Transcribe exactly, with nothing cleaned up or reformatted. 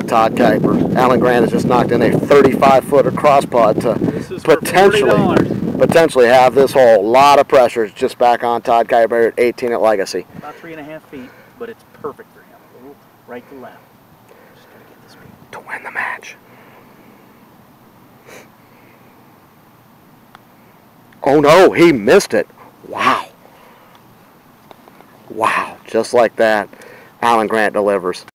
Todd Kuiper. Alan Grant has just knocked in a thirty-five footer cross putt to potentially, potentially have this hole. A lot of pressure just back on Todd Kuiper at eighteen at Legacy. About three and a half feet, but it's perfect for him. A little right to left. Just gotta get this speed. To win the match. Oh no, he missed it. Wow. Wow, just like that, Alan Grant delivers.